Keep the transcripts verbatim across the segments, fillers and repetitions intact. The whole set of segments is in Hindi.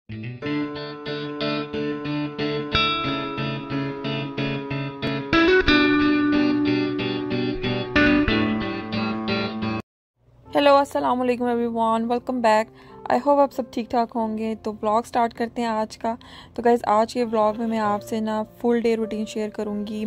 हेलो अस्सलाम वालेकुम everyone, welcome back. I hope आप सब ठीक ठाक होंगे। तो व्लॉग स्टार्ट करते हैं आज का। तो गाइज़, आज के व्लॉग में मैं आपसे ना फुल डे रूटीन शेयर करूंगी।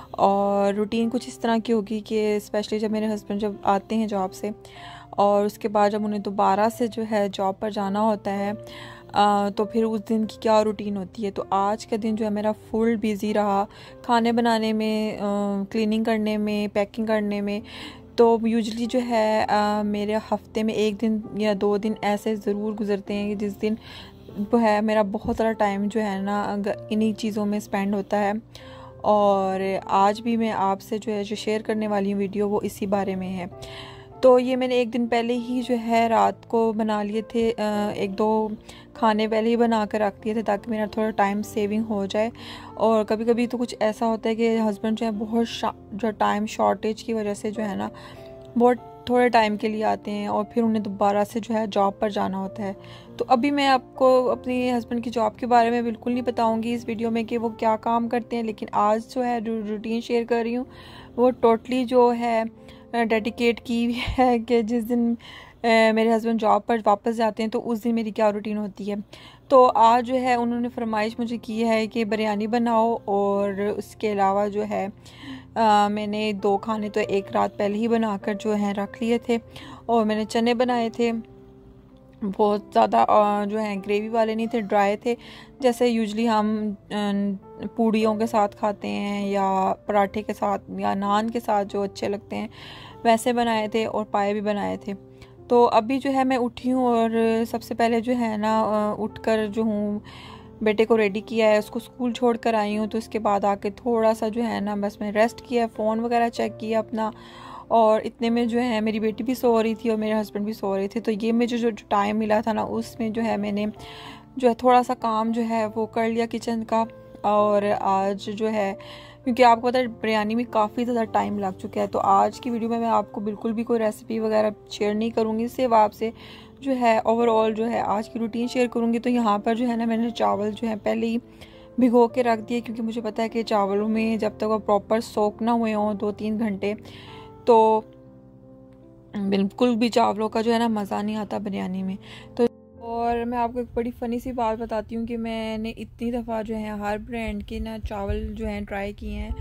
और रूटीन कुछ इस तरह की होगी कि स्पेशली जब मेरे हस्बैंड जब आते हैं जॉब से और उसके बाद जब उन्हें दोबारा से जो है जॉब पर जाना होता है आ, तो फिर उस दिन की क्या रूटीन होती है। तो आज का दिन जो है मेरा फुल बिज़ी रहा, खाने बनाने में, क्लीनिंग करने में, पैकिंग करने में। तो यूजली जो है आ, मेरे हफ्ते में एक दिन या दो दिन ऐसे ज़रूर गुज़रते हैं जिस दिन वो है मेरा बहुत सारा टाइम जो है ना इन्हीं चीज़ों में स्पेंड होता है। और आज भी मैं आपसे जो है जो शेयर करने वाली हूँ वीडियो वो इसी बारे में है। तो ये मैंने एक दिन पहले ही जो है रात को बना लिए थे, एक दो खाने पहले ही बना कर रख दिए थे ताकि मेरा थोड़ा टाइम सेविंग हो जाए। और कभी कभी तो कुछ ऐसा होता है कि हस्बैंड जो है बहुत जो टाइम शॉर्टेज की वजह से जो है ना बहुत थोड़े टाइम के लिए आते हैं और फिर उन्हें दोबारा से जो है जॉब पर जाना होता है। तो अभी मैं आपको अपनी हस्बैंड की जॉब के बारे में बिल्कुल नहीं बताऊंगी इस वीडियो में कि वो क्या काम करते हैं, लेकिन आज जो है रूटीन शेयर कर रही हूँ वो टोटली जो है डेडिकेट की हुई है कि जिस दिन मेरे हस्बैंड जॉब पर वापस जाते हैं तो उस दिन मेरी क्या रूटीन होती है। तो आज जो है उन्होंने फरमाइश मुझे की है कि बिरयानी बनाओ, और उसके अलावा जो है आ, मैंने दो खाने तो एक रात पहले ही बनाकर जो है रख लिए थे। और मैंने चने बनाए थे, बहुत ज़्यादा जो है ग्रेवी वाले नहीं थे, ड्राई थे, जैसे यूजली हम पूड़ियों के साथ खाते हैं या पराठे के साथ या नान के साथ जो अच्छे लगते हैं वैसे बनाए थे। और पाए भी बनाए थे। तो अभी जो है मैं उठी हूँ और सबसे पहले जो है ना उठकर जो हूँ बेटे को रेडी किया है, उसको स्कूल छोड़ कर आई हूँ। तो इसके बाद आके थोड़ा सा जो है ना बस मैं रेस्ट किया, फ़ोन वगैरह चेक किया अपना। और इतने में जो है मेरी बेटी भी सो रही थी और मेरे हस्बैंड भी सो रहे थे। तो ये मुझे जो, जो टाइम मिला था ना उसमें जो है मैंने जो है थोड़ा सा काम जो है वो कर लिया किचन का। और आज जो है क्योंकि आपको पता है बिरयानी में काफ़ी ज़्यादा टाइम लग चुका है, तो आज की वीडियो में मैं आपको बिल्कुल भी कोई रेसिपी वगैरह शेयर नहीं करूँगी, सिर्फ आपसे जो है ओवरऑल जो है आज की रूटीन शेयर करूँगी। तो यहाँ पर जो है ना मैंने चावल जो है पहले ही भिगो के रख दिए, क्योंकि मुझे पता है कि चावलों में जब तक वो प्रॉपर सोक ना हुए हों दो तीन घंटे तो बिल्कुल भी चावलों का जो है ना मज़ा नहीं आता बिरयानी में। तो और मैं आपको एक बड़ी फ़नी सी बात बताती हूँ कि मैंने इतनी दफ़ा जो है हर ब्रांड के ना चावल जो हैं ट्राई किए हैं,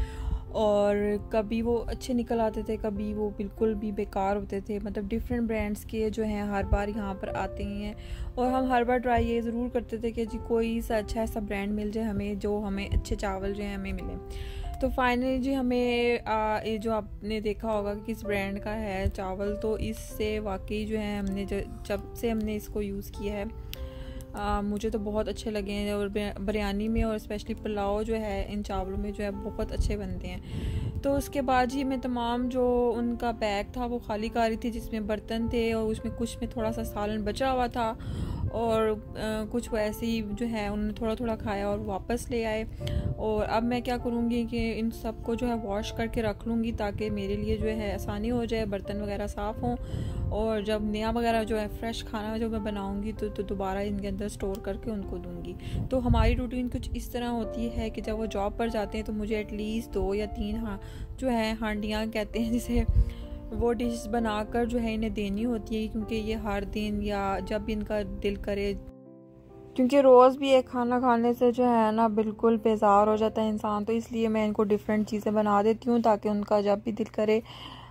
और कभी वो अच्छे निकल आते थे, कभी वो बिल्कुल भी बेकार होते थे। मतलब डिफरेंट ब्रांड्स के जो हैं हर बार यहाँ पर आते ही हैं, और हम हर बार ट्राई ये ज़रूर करते थे कि जी कोई सा अच्छा ऐसा ब्रांड मिल जाए हमें जो हमें अच्छे चावल जो हैं हमें मिले। तो फाइनली जी हमें आ, ये जो आपने देखा होगा कि किस ब्रांड का है चावल, तो इससे वाकई जो है हमने जब से हमने इसको यूज़ किया है आ, मुझे तो बहुत अच्छे लगे हैं। और बिरयानी में और स्पेशली पुलाव जो है इन चावलों में जो है बहुत अच्छे बनते हैं। तो उसके बाद ही मैं तमाम जो उनका बैग था वो खाली कर रही थी जिसमें बर्तन थे, और उसमें कुछ में थोड़ा सा सालन बचा हुआ था और आ, कुछ वैसे ही जो है उन्होंने थोड़ा थोड़ा खाया और वापस ले आए। और अब मैं क्या करूँगी कि इन सब को जो है वॉश करके रख लूँगी ताकि मेरे लिए जो है आसानी हो जाए, बर्तन वगैरह साफ़ हों, और जब नया वगैरह जो है फ्रेश खाना जो मैं बनाऊँगी तो तो दोबारा इनके अंदर स्टोर करके उनको दूँगी। तो हमारी रूटीन कुछ इस तरह होती है कि जब वो जॉब पर जाते हैं तो मुझे एटलीस्ट दो या तीन हाँ जो है हांडियाँ कहते हैं जिसे, वो डिश बनाकर जो है इन्हें देनी होती है, क्योंकि ये हर दिन या जब भी इनका दिल करे, क्योंकि रोज़ भी एक खाना खाने से जो है ना बिल्कुल बेजार हो जाता है इंसान। तो इसलिए मैं इनको डिफरेंट चीज़ें बना देती हूँ ताकि उनका जब भी दिल करे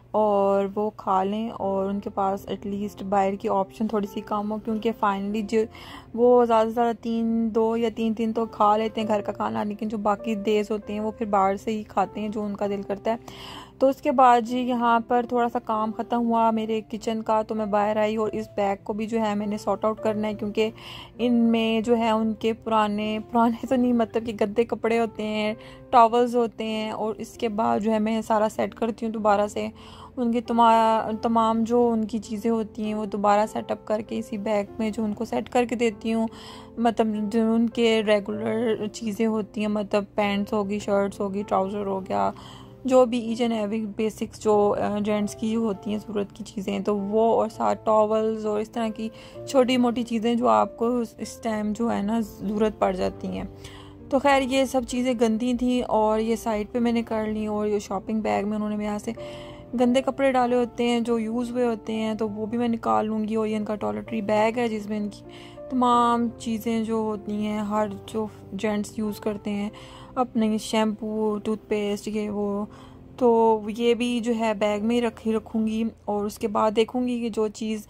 और वो खा लें और उनके पास एटलीस्ट बाहर की ऑप्शन थोड़ी सी कम हो। क्योंकि फाइनली जो वो ज़्यादा से ज़्यादा तीन दो या तीन तीन तो खा लेते हैं घर का खाना, लेकिन जो बाकी डेज होते हैं वो फिर बाहर से ही खाते हैं जो उनका दिल करता है। तो उसके बाद जी यहाँ पर थोड़ा सा काम ख़त्म हुआ मेरे किचन का, तो मैं बाहर आई और इस बैग को भी जो है मैंने सॉर्ट आउट करना है, क्योंकि इनमें जो है उनके पुराने पुराने तो नहीं मतलब कि गद्दे कपड़े होते हैं, टॉवल्स होते हैं, और इसके बाद जो है मैं सारा सेट करती हूँ दोबारा से। उनकी तमाम तमाम जो उनकी चीज़ें होती हैं वो दोबारा सेटअप करके इसी बैग में जो उनको सेट करके देती हूँ। मतलब जो उनके रेगुलर चीज़ें होती हैं, मतलब पैंट्स होगी, शर्ट्स होगी, ट्राउज़र हो गया, जो भी ईच एंड एवरी बेसिक्स जो जेंट्स की होती हैं ज़रूरत की चीज़ें, तो वो और साथ टॉवल्स और इस तरह की छोटी मोटी चीज़ें जो आपको इस टाइम जो है ना ज़रूरत पड़ जाती हैं। तो खैर ये सब चीज़ें गंदी थी और ये साइड पे मैंने कर ली। और ये शॉपिंग बैग में उन्होंने यहाँ से गंदे कपड़े डाले होते हैं जो यूज़ हुए होते हैं, तो वो भी मैं निकाल लूँगी। और ये इनका टॉयलेटरी बैग है जिसमें इनकी तमाम चीज़ें जो होती हैं हर जो जेंट्स यूज़ करते हैं, अपने शैम्पू, टूथपेस्ट, ये वो, तो ये भी जो है बैग में ही रखी रखूँगी। और उसके बाद देखूँगी कि जो चीज़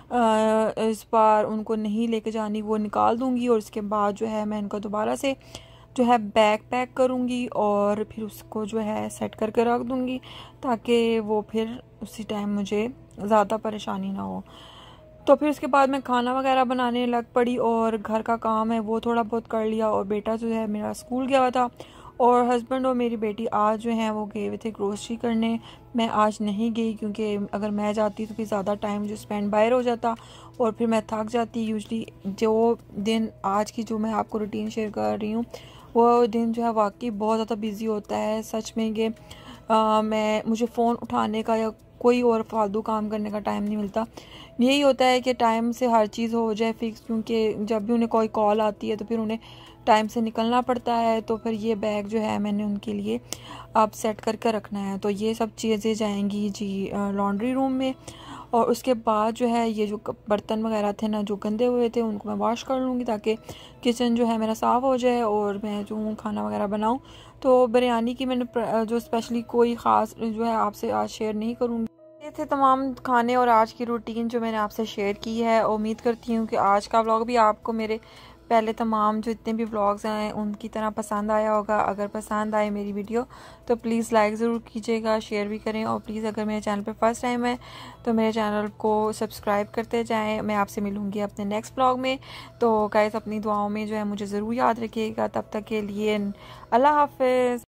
इस बार उनको नहीं लेके जानी वो निकाल दूँगी। और उसके बाद जो है मैं इनका दोबारा से जो है बैग पैक करूँगी और फिर उसको जो है सेट करके रख दूँगी, ताकि वो फिर उसी टाइम मुझे ज़्यादा परेशानी ना हो। तो फिर उसके बाद मैं खाना वगैरह बनाने लग पड़ी और घर का काम है वो थोड़ा बहुत कर लिया। और बेटा जो है मेरा स्कूल गया हुआ था और हस्बैंड और मेरी बेटी आज जो हैं वो गए हुए थे ग्रोसरी करने। मैं आज नहीं गई क्योंकि अगर मैं जाती तो फिर ज़्यादा टाइम जो स्पेंड बाहर हो जाता और फिर मैं थक जाती। यूजली जो दिन आज की जो मैं आपको रूटीन शेयर कर रही हूँ वो दिन जो है वाकई बहुत ज़्यादा बिजी होता है सच में। कि मैं मुझे फ़ोन उठाने का या कोई और फालतू काम करने का टाइम नहीं मिलता। यही होता है कि टाइम से हर चीज़ हो जाए फिक्स, क्योंकि जब भी उन्हें कोई कॉल आती है तो फिर उन्हें टाइम से निकलना पड़ता है। तो फिर ये बैग जो है मैंने उनके लिए अब सेट करके रखना है। तो ये सब चीज़ें जाएंगी जी लॉन्ड्री रूम में। और उसके बाद जो है ये जो बर्तन वगैरह थे ना जो गंदे हुए थे उनको मैं वॉश कर लूँगी, ताकि किचन जो है मेरा साफ़ हो जाए और मैं जो हूँ खाना वगैरह बनाऊँ। तो बिरयानी की मैंने जो स्पेशली कोई ख़ास जो है आपसे आज शेयर नहीं करूँगी। ये थे तमाम खाने और आज की रूटीन जो मैंने आपसे शेयर की है। उम्मीद करती हूँ कि आज का व्लॉग भी आपको मेरे पहले तमाम जो इतने भी व्लॉग्स हैं उनकी तरह पसंद आया होगा। अगर पसंद आए मेरी वीडियो तो प्लीज़ लाइक ज़रूर कीजिएगा, शेयर भी करें। और प्लीज़ अगर मेरे चैनल पे फर्स्ट टाइम है तो मेरे चैनल को सब्सक्राइब करते जाएं। मैं आपसे मिलूँगी अपने नेक्स्ट व्लॉग में। तो गाइस अपनी दुआओं में जो है मुझे ज़रूर याद रखिएगा। तब तक के लिए अल्लाह हाफ़िज़।